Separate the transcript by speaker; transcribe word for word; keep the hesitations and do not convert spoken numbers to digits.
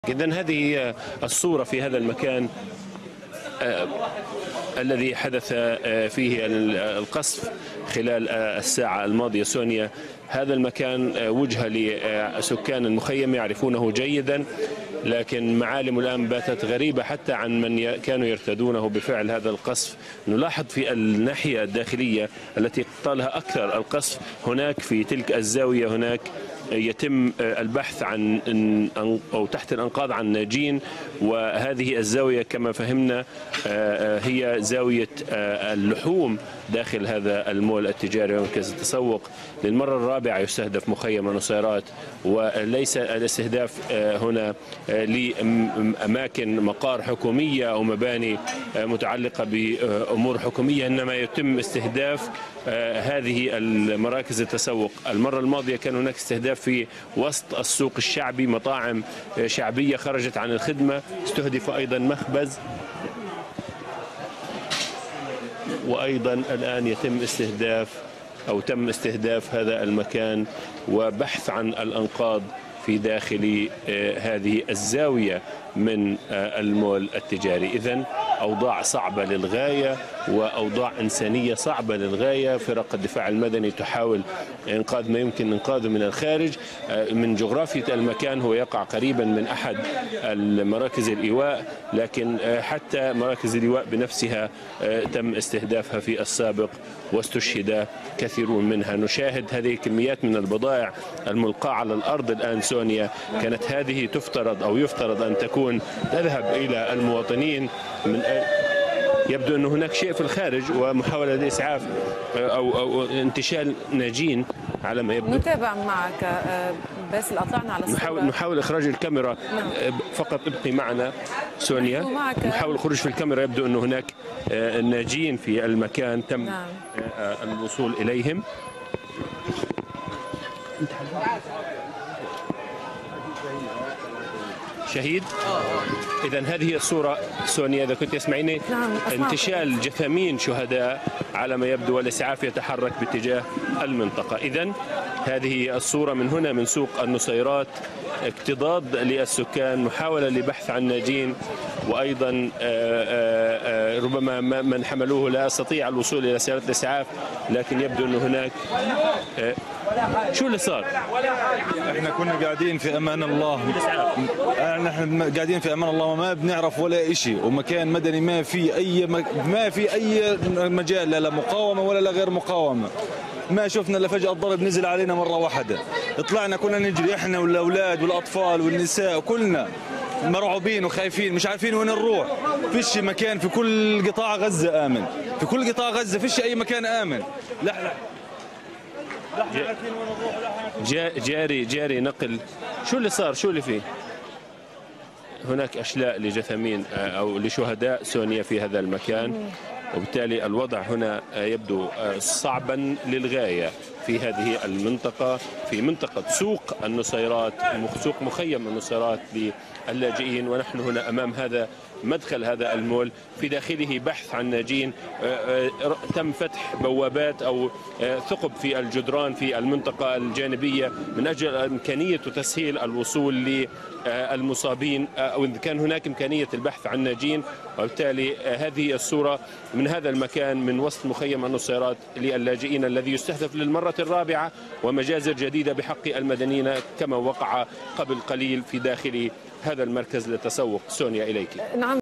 Speaker 1: إذن هذه هي الصورة في هذا المكان آه الذي حدث آه فيه القصف خلال آه الساعة الماضية. سونيا، هذا المكان آه وجهة لسكان المخيم يعرفونه جيدا، لكن معالم الآن باتت غريبة حتى عن من كانوا يرتدونه بفعل هذا القصف. نلاحظ في الناحية الداخلية التي طالها أكثر القصف، هناك في تلك الزاوية هناك يتم البحث عن أو تحت الأنقاض عن ناجين، وهذه الزاوية كما فهمنا هي زاوية اللحوم داخل هذا المول التجاري ومركز التسوق. للمرة الرابعة يستهدف مخيم النصيرات، وليس الاستهداف هنا لأماكن مقار حكومية أو مباني متعلقة بأمور حكومية، إنما يتم استهداف هذه المراكز التسوق. المرة الماضية كان هناك استهداف في وسط السوق الشعبي، مطاعم شعبية خرجت عن الخدمة، استهدف أيضا مخبز، وأيضا الآن يتم استهداف أو تم استهداف هذا المكان وبحث عن الأنقاض في داخل هذه الزاوية من المول التجاري. إذن أوضاع صعبة للغاية وأوضاع إنسانية صعبة للغاية. فرق الدفاع المدني تحاول إنقاذ ما يمكن إنقاذه من الخارج. من جغرافية المكان هو يقع قريبا من أحد المراكز الإيواء، لكن حتى مراكز الإيواء بنفسها تم استهدافها في السابق واستشهد كثيرون منها. نشاهد هذه كميات من البضائع الملقاة على الأرض الآن. سونيا، كانت هذه تفترض أو يفترض أن تكون تذهب إلى المواطنين. من يبدو أن هناك شيء في الخارج ومحاولة لإسعاف أو, أو انتشال ناجين على ما يبدو.
Speaker 2: نتابع معك بس أطلعنا على الصورة.
Speaker 1: نحاول نحاول إخراج الكاميرا. نعم. فقط ابقي معنا سونيا. نحاول الخروج في الكاميرا. يبدو أن هناك ناجين في المكان تم نعم. الوصول إليهم. شهيد. إذن هذه الصورة سونيا إذا كنت تسمعيني.
Speaker 2: نعم.
Speaker 1: انتشال جثامين شهداء على ما يبدو، والإسعاف يتحرك باتجاه المنطقة. إذن هذه الصورة من هنا من سوق النصيرات، اكتظاظ للسكان، محاولة لبحث عن ناجين، وأيضا ربما من حملوه لا يستطيع الوصول إلى سيارة الإسعاف، لكن يبدو أن هناك شو اللي صار؟
Speaker 3: احنا كنا قاعدين في امان الله، احنا قاعدين في امان الله وما بنعرف ولا شيء، ومكان مدني ما في اي ما في اي مجال لا مقاومه ولا لا غير مقاومه. ما شفنا الا فجأة الضرب نزل علينا مرة واحدة، طلعنا كنا نجري احنا والاولاد والاطفال والنساء، كلنا مرعوبين وخايفين مش عارفين وين نروح. فيش مكان في كل قطاع غزة آمن، في كل قطاع غزة فيش أي مكان آمن. لا لا
Speaker 1: جا جاري جاري نقل. شو اللي صار؟ شو اللي فيه؟ هناك أشلاء لجثامين أو لشهداء سونيا في هذا المكان، وبالتالي الوضع هنا يبدو صعبا للغاية في هذه المنطقة، في منطقة سوق النصيرات، سوق مخيم النصيرات للاجئين. ونحن هنا أمام هذا مدخل هذا المول، في داخله بحث عن ناجين. تم فتح بوابات أو ثقب في الجدران في المنطقة الجانبية من أجل إمكانية وتسهيل الوصول للمصابين، أو إذا كان هناك إمكانية البحث عن ناجين. وبالتالي هذه الصورة من هذا المكان من وسط مخيم النصيرات للاجئين الذي يستهدف للمرة الرابعة، ومجازر جديدة بحق المدنيين كما وقع قبل قليل في داخل هذا المركز للتسوق. سونيا، إليك.
Speaker 2: نعم.